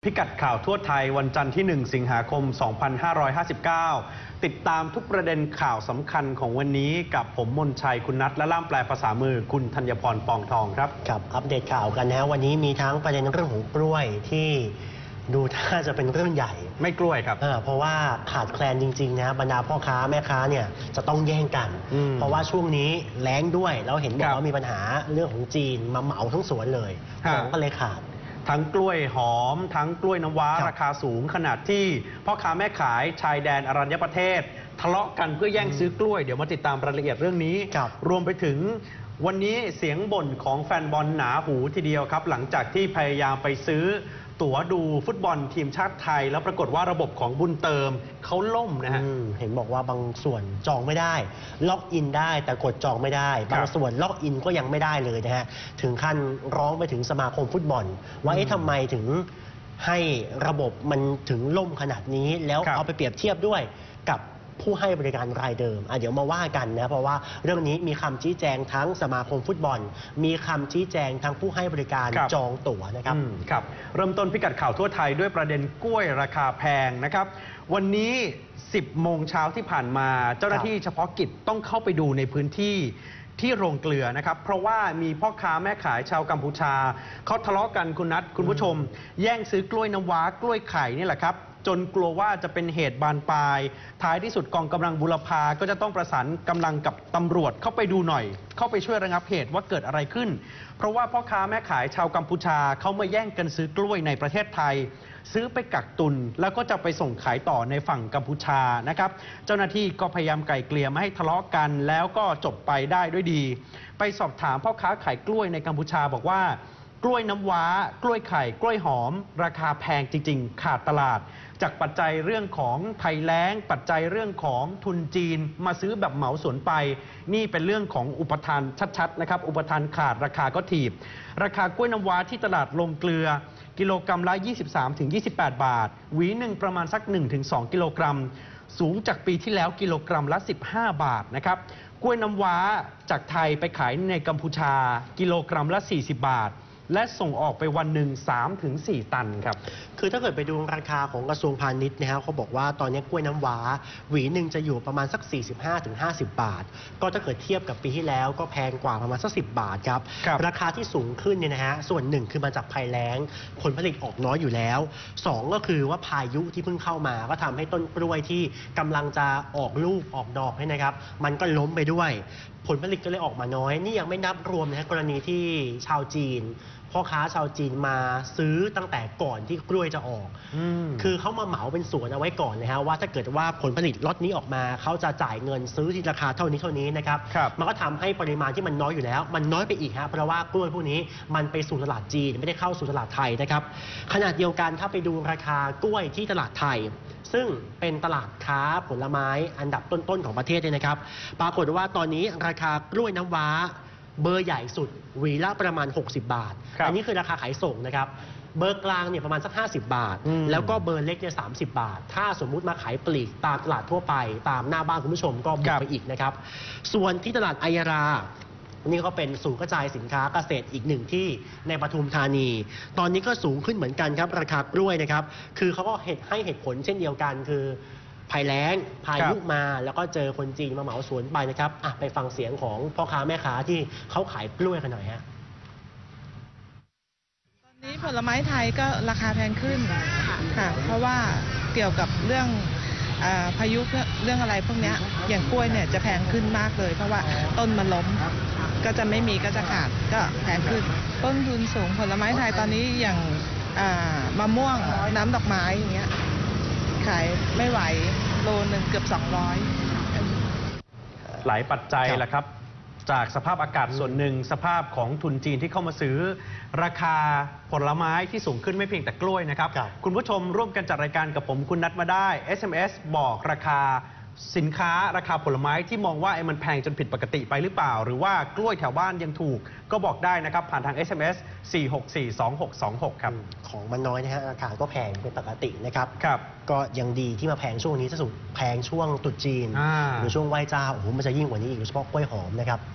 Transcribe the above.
พิกัดข่าวทั่วไทยวันจันทร์ที่ 1 สิงหาคม 2559 ติดตามทุกประเด็นข่าวสำคัญของวันนี้กับผมมนชัยคุณนัทและล่ามแปลภาษามือคุณธัญพรปองทองครับกับอัปเดตข่าวกันนะวันนี้มีทั้งประเด็นเรื่องของกล้วยที่ดูถ้าจะเป็นเรื่องใหญ่ไม่กล้วยครับเพราะว่าขาดแคลนจริงๆนะบรรดาพ่อค้าแม่ค้าเนี่ยจะต้องแย่งกันเพราะว่าช่วงนี้แล้งด้วยแล้วเห็นบอกว่ามีปัญหาเรื่องของจีนมาเหมาทั้งสวนเลยของก็เลยขาดทั้งกล้วยหอมทั้งกล้วยน้ำว้าราคาสูงขนาดที่พ่อค้าแม่ขายชายแดนอรัญญประเทศทะเลาะกันเพื่อแย่งซื้อกล้วยเดี๋ยวมาติดตามรายละเอียดเรื่องนี้รวมไปถึงวันนี้เสียงบ่นของแฟนบอลหนาหูทีเดียวครับหลังจากที่พยายามไปซื้อตั๋วดูฟุตบอลทีมชาติไทยแล้วปรากฏว่าระบบของบุญเติมเขาล่มนะฮะเห็นบอกว่าบางส่วนจองไม่ได้ล็อกอินได้แต่กดจองไม่ได้บางส่วนล็อกอินก็ยังไม่ได้เลยนะฮะถึงขั้นร้องไปถึงสมาคมฟุตบอลว่าทำไมถึงให้ระบบมันถึงล่มขนาดนี้แล้วเอาไปเปรียบเทียบด้วยกับผู้ให้บริการรายเดิมเดี๋ยวมาว่ากันนะเพราะว่าเรื่องนี้มีคำชี้แจงทั้งสมาคมฟุตบอลมีคำชี้แจงทั้งผู้ให้บริการจองตั๋วนะครับครับเริ่มต้นพิกัดข่าวทั่วไทยด้วยประเด็นกล้วยราคาแพงนะครับวันนี้ 10 โมงเช้าที่ผ่านมาเจ้าหน้าที่เฉพาะกิจต้องเข้าไปดูในพื้นที่โรงเกลือนะครับเพราะว่ามีพ่อค้าแม่ขายชาวกัมพูชาเขาทะเลาะกันคุณนัทคุณผู้ชมแย่งซื้อกล้วยน้ำว้ากล้วยไข่นี่แหละครับจนกลัวว่าจะเป็นเหตุบานปลายท้ายที่สุดกองกำลังบุรพาก็จะต้องประสานกำลังกับตำรวจเข้าไปดูหน่อยเข้าไปช่วยระงับเหตุว่าเกิดอะไรขึ้นเพราะว่าพ่อค้าแม่ขายชาวกัมพูชาเขามาแย่งกันซื้อกล้วยในประเทศไทยซื้อไปกักตุนแล้วก็จะไปส่งขายต่อในฝั่งกัมพูชานะครับเจ้าหน้าที่ก็พยายามไกล่เกลี่ยไม่ให้ทะเลาะกันแล้วก็จบไปได้ด้วยดีไปสอบถามพ่อค้าขายกล้วยในกัมพูชาบอกว่ากล้วยน้ำว้ากล้วยไข่กล้วยหอมราคาแพงจริงๆขาดตลาดจากปัจจัยเรื่องของภัยแล้งปัจจัยเรื่องของทุนจีนมาซื้อแบบเหมาสวนไปนี่เป็นเรื่องของอุปทานชัดๆนะครับอุปทานขาดราคาก็ถีบราคากล้วยน้ำว้าที่ตลาดลงเกลือกิโลกรัมละ 23-28 บาทหวีหนึ่งประมาณสัก 1-2 กิโลกรัมสูงจากปีที่แล้วกิโลกรัมละ 15 บาทนะครับกล้วยน้ำว้าจากไทยไปขายในกัมพูชากิโลกรัมละ 40 บาทและส่งออกไปวันหนึ่ง 3-4 ตันครับคือถ้าเกิดไปดูราคาของกระทรวงพาณิชย์นะครับเขาบอกว่าตอนนี้กล้วยน้ำว้าหวีหนึ่งจะอยู่ประมาณสัก 45-50 บาทก็ถ้าเกิดเทียบกับปีที่แล้วก็แพงกว่าประมาณสัก10 บาทครับราคาที่สูงขึ้นเนี่ยนะฮะส่วนหนึ่งคือมาจากภัยแล้งผลผลิตออกน้อยอยู่แล้ว2ก็คือว่าพายุที่เพิ่งเข้ามาก็ทำให้ต้นกล้วยที่กำลังจะออกลูกออกดอกให้นะครับมันก็ล้มไปด้วยผลผลิตก็เลยออกมาน้อยนี่ยังไม่นับรวมนะกรณีที่ชาวจีนพ่อค้าชาวจีนมาซื้อตั้งแต่ก่อนที่กล้วยจะออกคือเขามาเหมาเป็นสวนเอาไว้ก่อนนะฮะว่าถ้าเกิดว่าผลผลิตล็อตนี้ออกมาเขาจะจ่ายเงินซื้อที่ราคาเท่านี้นะครับมันก็ทำให้ปริมาณที่มันน้อยอยู่แล้วมันน้อยไปอีกฮะเพราะว่ากล้วยพวกนี้มันไปสู่ตลาดจีนไม่ได้เข้าสู่ตลาดไทยนะครับขณะเดียวกันถ้าไปดูราคากล้วยที่ตลาดไทยซึ่งเป็นตลาดค้าผลไม้อันดับต้นๆของประเทศเนี่ยนะครับปรากฏว่าตอนนี้ราคากล้วยน้ำว้าเบอร์ใหญ่สุดหวีละประมาณ60 บาทอันนี้คือราคาขายส่งนะครับเบอร์กลางเนี่ยประมาณสัก50 บาทแล้วก็เบอร์เล็กเนี่ย30 บาทถ้าสมมุติมาขายปลีกตามตลาดทั่วไปตามหน้าบ้านคุณผู้ชมก็บวกไปอีกนะครับส่วนที่ตลาดอัยรานี่ก็เป็นศูนย์กระจายสินค้าเกษตรอีกหนึ่งที่ในปทุมธานีตอนนี้ก็สูงขึ้นเหมือนกันครับราคากล้วยนะครับคือเขาก็ให้เหตุผลเช่นเดียวกันคือภัยแล้งพายุมาแล้วก็เจอคนจีนมาเหมาสวนไปนะครับไปฟังเสียงของพ่อค้าแม่ค้าที่เขาขายกล้วยกันหน่อยฮะตอนนี้ผลไม้ไทยก็ราคาแพงขึ้นค่ะเพราะว่าเกี่ยวกับเรื่องพายุเรื่องอะไรพวกนี้อย่างกล้วยเนี่ยจะแพงขึ้นมากเลยเพราะว่าต้นมันล้มก็จะไม่มีก็จะขาดก็แพงขึ้นต้นทุนสูงผลไม้ไทยตอนนี้อย่างมะม่วงน้ำดอกไม้อย่างเงี้ยขายไม่ไหวโลนึงเกือบ200 หลายปัจจัยแหละครับจากสภาพอากาศส่วนหนึ่งสภาพของทุนจีนที่เข้ามาซื้อราคาผลไม้ที่สูงขึ้นไม่เพียงแต่กล้วยนะครับคุณผู้ชมร่วมกันจัดรายการกับผมคุณนัดมาได้ SMS บอกราคาสินค้าราคาผลไม้ที่มองว่ามันแพงจนผิดปกติไปหรือเปล่าหรือว่ากล้วยแถวบ้านยังถูกก็บอกได้นะครับผ่านทาง SMS 4642626ครับของมันน้อยนะฮะราคาก็แพงเป็นปกตินะครับก็ยังดีที่มาแพงช่วงนี้ถ้าสุดแพงช่วงตรุษจีนหรือช่วงไหว้เจ้าโอ้โหมันจะยิ่งกว่านี้อีกโดยเฉพาะกล้วยหอมนะครับ